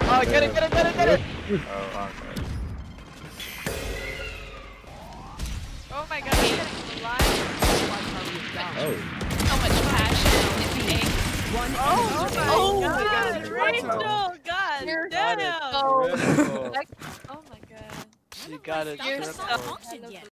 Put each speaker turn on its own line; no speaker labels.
Oh, get it, get it, get it, get it!
Oh, okay.
Oh my god, I'm getting alive.
Oh.
So much passion in the game.
Oh
my
my
god,
God,
Rachel! God
Got
damn!
it.
Oh
Critical.
my god.
You got it.
You're
Critical.
so